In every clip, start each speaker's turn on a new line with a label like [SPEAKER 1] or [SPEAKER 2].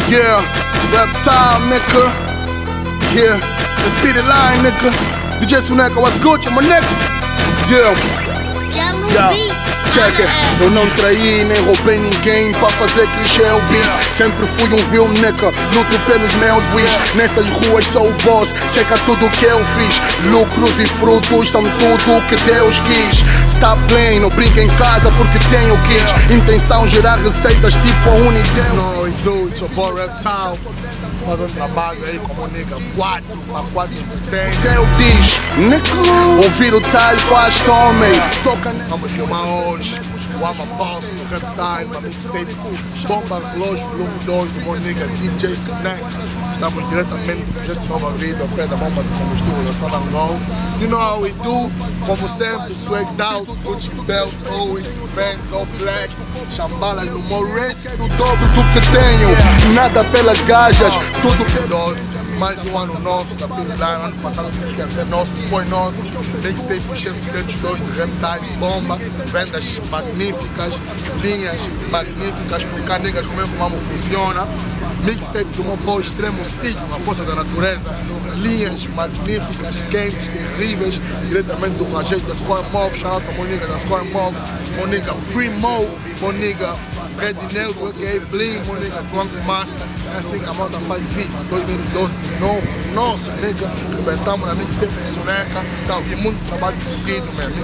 [SPEAKER 1] Yeah, Reptile, nigga. Yeah, the Pity Line, nigga. DJ Soneca, what's good, my nigga? Yeah.
[SPEAKER 2] Jungle Beats.
[SPEAKER 1] Check it. Eu não traí nem roubei ninguém pra fazer crescer o bis. Sempre fui um real nigga, luto pelos meus wish. Nessas ruas sou o boss, checa tudo que eu fiz. Lucros e frutos são tudo que Deus quis. Stop playing, não brinca em casa porque tenho kids. Intenção gerar receitas tipo a Unidel.
[SPEAKER 3] No, e do, it's your boy Reptile. Fazendo trabalho aí como nigga 4 a 4 tem.
[SPEAKER 1] Deus diz, nigga. Ouvir o talho faz homem. Toca nessa.
[SPEAKER 3] Vamos filmar hoje o I'm a Boss do Reptile, uma mixtape Bomba Relógio Volume 2 do meu nigga DJ Soneca. Estamos diretamente do projeto Nova Vida, ao pé da bomba de combustível da Salangol. You know how we do, como sempre, swagged out, Gucci belt, always, Vans, all black, chambalas no Morris.
[SPEAKER 1] O dobro do que tenho, nada pelas gajas, tudo que
[SPEAKER 3] 12, mais um ano nosso da Pity Line. Ano passado disse que ia ser nosso, foi nosso. Mixtape Cheiro Secretos 2 do Reptile, bomba, vendas magníficas, linhas magníficas, explicar niggas como é que o mambo funciona. Mixtape do meu boy Extremo Signo, a força da natureza, linhas magníficas, quentes, terríveis, diretamente do projeto da Square Move, shout out para meu nigga da Square Move, meu nigga Free Mo, meu nigga Fred Neutro, a.k.a. Bling, meu nigga Drunk Master. É assim que a malta faz isso. 2012 de novo, nosso nigga, rebentamos na mixtape de Soneca. Tá, vi muito trabalho fodido,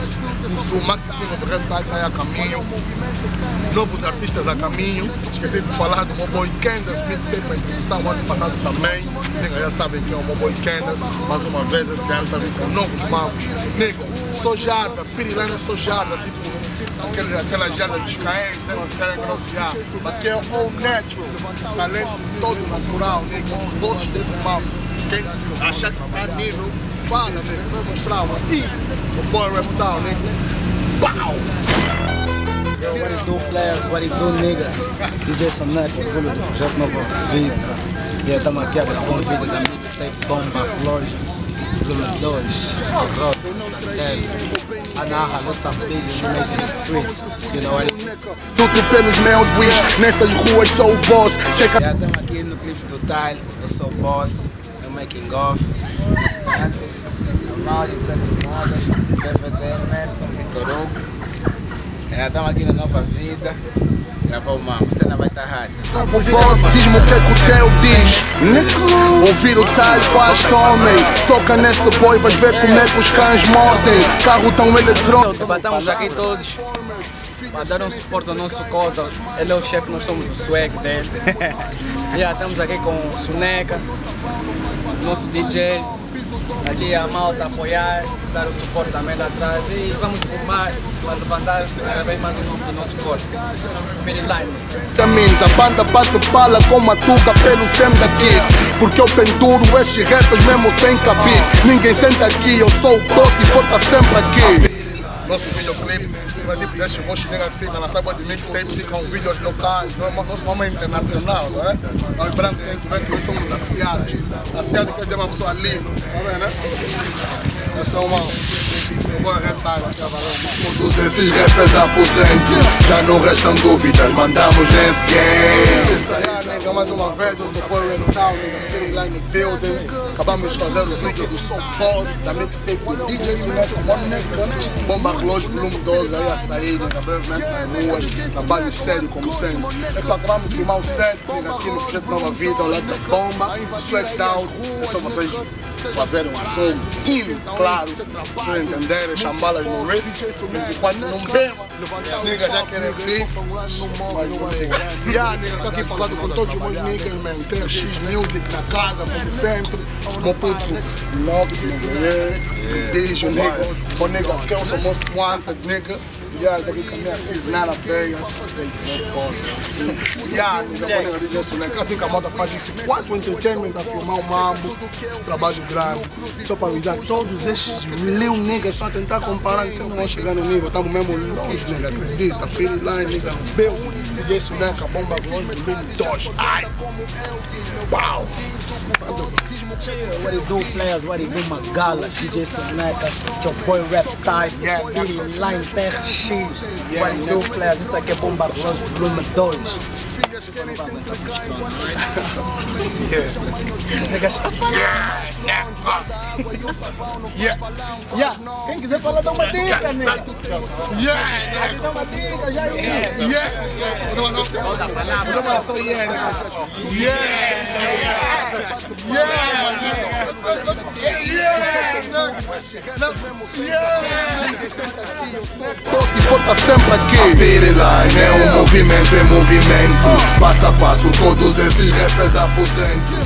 [SPEAKER 3] o maxi single do Reptile tá aí a caminho, novos artistas a caminho. Esqueci de falar do meu boy Candace, mixtape para introdução o ano passado também. Nigga, já sabem quem é o meu boy Candace. Mais uma vez esse ano tá vindo com novos mambos. Nigga, sou jarda, Pity Line sou jarda, tipo aquela jarda dos caéns, né? Não querem grossiar. Aqui é all natural, talento todo natural, nigga. Bosses desse mambo. Quem achar que tá nível, fala, nigga. Vou mostrar uma easy. O boy Reptile, nigga. Pow!
[SPEAKER 4] What it do, players? What it do, niggas? DJ Soneca, orgulho do projeto Nova Vida. E estamos aqui a gravar um vídeo da mixtape Bomba Relógio Volume 2. Rock, Santelli. A narra nossa filha no meio the streets. You know what it is?
[SPEAKER 1] Luto pelos meus wish, nessas ruas sou o boss. Checa.
[SPEAKER 4] Já estamos aqui no clipe do Tile, eu sou o boss, no making of. Mauri, Pedro Modas, DVD, Emerson, Vitor Hugo. Estamos aqui na Nova Vida. Gravar o mambo, você não vai estar rádio.
[SPEAKER 1] O boss diz-me o que é que o teu diz. Ouvir o talho faz homem. Toca nesse boy, vais ver como é que os cães mordem. Carro tão eletrônico.
[SPEAKER 5] Estamos aqui todos para dar um suporte ao nosso cota. Ele é o chefe, nós somos o swag dele. Estamos aqui com o Soneca, nosso DJ. Ali a malta apoiar, dar o suporte também lá atrás e vamos bombar para levantar cada vez mais o nome do nosso corpo. Pity Line.
[SPEAKER 1] A banda bate pala com matuca pelo sem daqui. Porque eu penduro estes rappers mesmo sem cabir. Ninguém senta aqui, eu sou o boss e vou estar sempre aqui.
[SPEAKER 3] Nosso videoclipe, tipo deste rosto nega que fica na sábua de mixtape, ficam vídeos locais, nosso nome é internacional, não é? Nós brancos tem que ver que nós somos asiados. Asiado quer dizer uma pessoa livre, tá vendo, né? Eu sou uma boa retalha aqui a valer.
[SPEAKER 1] Todos esses rappers aposentos, já não restam dúvidas, mandamos nesse game.
[SPEAKER 3] Mais uma vez, eu tô com o Reptile, Pity Line Building. Acabamos de fazer o vídeo do Soul Boss, da mixtape do DJ Soneca, Bomba Relógio Volume 12 aí a sair, brevemente nas ruas, trabalho sério como sempre. Acabamos de filmar o set aqui no projeto Nova Vida, ao lado da Bomba, Swagged Out. É só vocês fazerem um som in, claro, vocês entenderem, chambalas no wrist, 24 não beba, os niggas já querem beef, nigga, tô aqui falando com todos os meus niggas, man, tem a X Music na casa, como sempre, meu puto Lock, beijo, nigga, bom nigga, que eu sou most wanted, nigga. Daqui com a minha cisnada veia, nigga, DJ Soneca, assim que a moda faz isso, 4 entertainment a filmar o mambo, esse trabalho grande, só para avisar, todos esses mil niggas estão a tentar comparar, não vão chegar no nível, estamos mesmo longe, nigga, acredita, Pity Line, nigga, Bel, DJ Soneca, Bomba Volume 2, ai, pau!
[SPEAKER 4] What it do, players? What it do, Magala? DJ Soneca, your boy Reptile, Pity Line TRX. What it do, players? Isso aqui é Bomba Relógio Volume 2. Quem quiser falar, dá uma dica, né? Dá uma dica, já
[SPEAKER 1] E volta sempre aqui. Pireline é um movimento, passa a passo todos esses rappers aposentam.